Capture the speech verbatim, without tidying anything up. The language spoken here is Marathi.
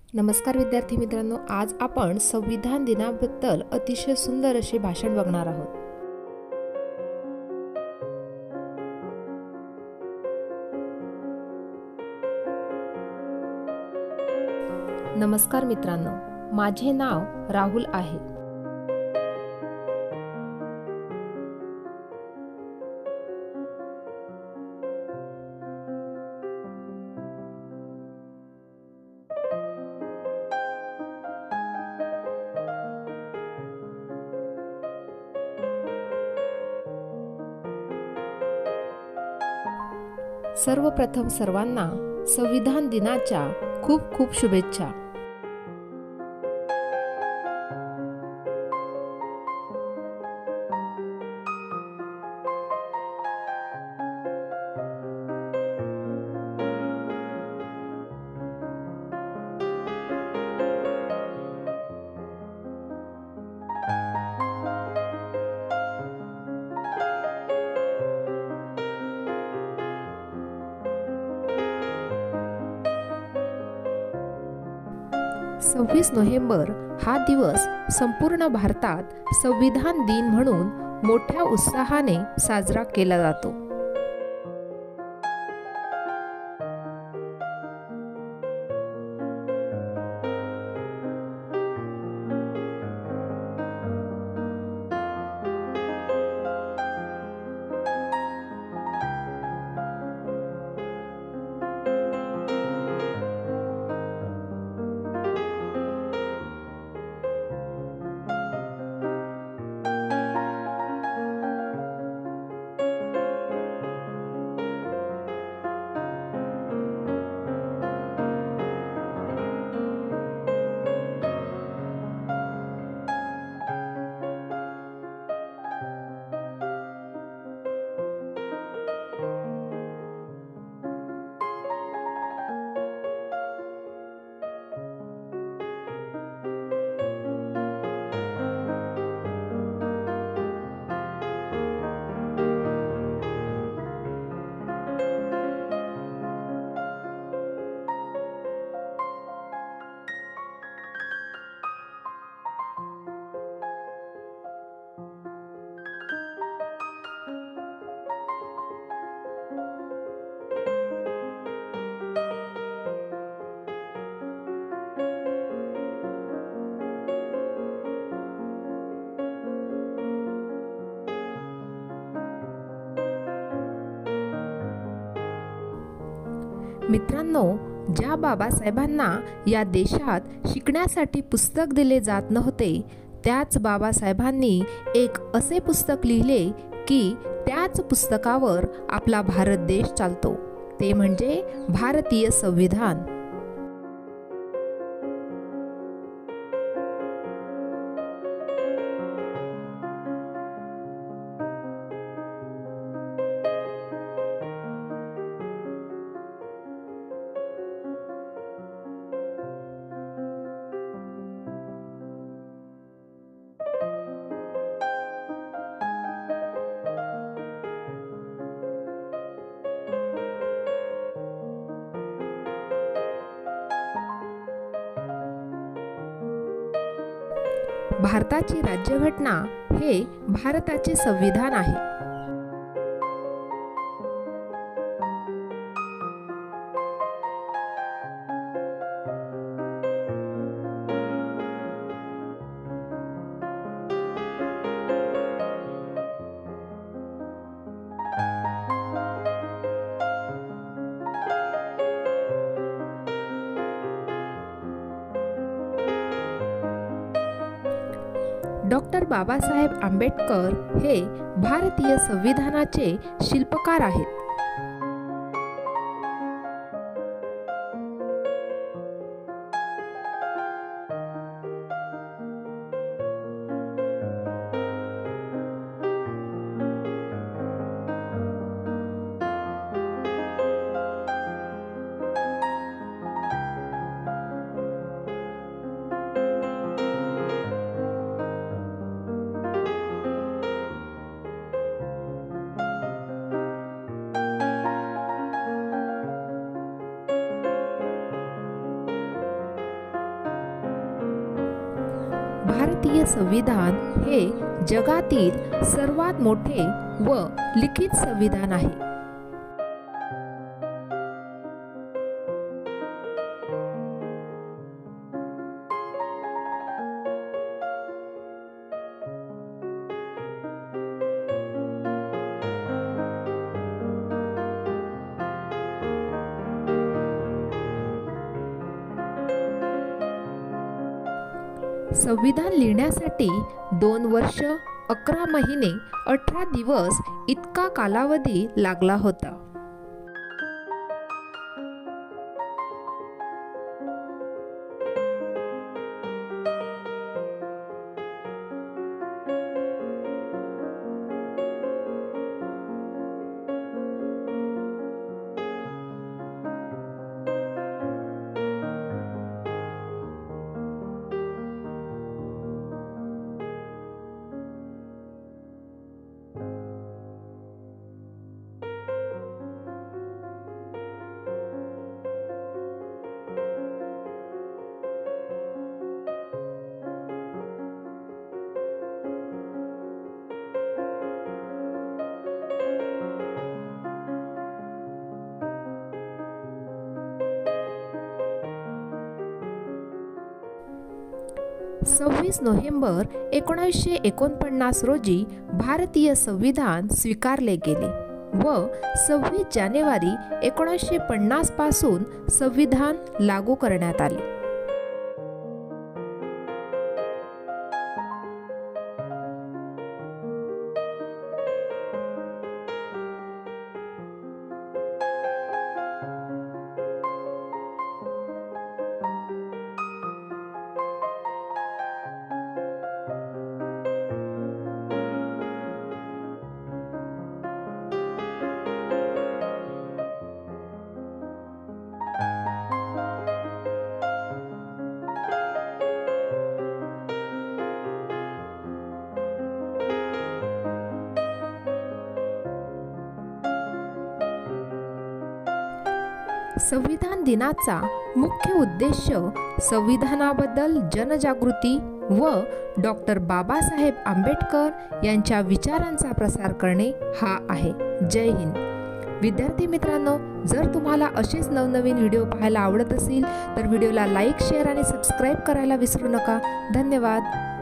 नमस्कार विद्यार्थी मित्रांनो, आज आपण संविधान दिनाबद्दल अतिशय सुंदर असे भाषण बघणार आहोत. नमस्कार मित्रांनो, माझे नाव राहुल आहे. सर्वप्रथम सर्वांना संविधान दिनाच्या खूप खूप शुभेच्छा. सव्वीस नोव्हेंबर हा दिवस संपूर्ण भारतात संविधान दिन म्हणून मोठ्या उत्साहाने साजरा केला जातो. मित्रांनो, ज्या बाबासाहेबांना या देशात शिकण्यासाठी पुस्तक दिले जात नव्हते, त्याच बाबासाहेबांनी एक असे पुस्तक लिहिले की त्याच पुस्तकावर आपला भारत देश चालतो, ते म्हणजे भारतीय संविधान. भारताची राज्यघटना हे भारताचे संविधान आहे. डॉक्टर बाबासाहेब आंबेडकर हे भारतीय संविधानाचे शिल्पकार आहेत. भारतीय संविधान हे जगातील सर्वात मोठे व लिखित संविधान आहे. संविधान लिहिण्यासाठी दोन वर्ष अकरा महिने अठरा दिवस इतका कालावधी लागला होता. सव्वीस नोव्हेंबर एकोणीसशे एकोणपन्नास रोजी भारतीय संविधान स्वीकारले गेले व सव्वीस जानेवारी एकोणीसशे पन्नास पासून संविधान लागू करण्यात आले. संविधान दिनाचा मुख्य उद्देश संविधानाबद्दल जनजागृती व डॉक्टर बाबासाहेब आंबेडकर यांच्या विचारांचा प्रसार करणे हा आहे. जय हिंद. विद्यार्थी मित्रांनो, जर तुम्हाला असेच नवनवीन व्हिडिओ पाहायला आवडत असतील तर व्हिडिओला लाईक, शेअर आणि सबस्क्राईब करायला विसरू नका. धन्यवाद.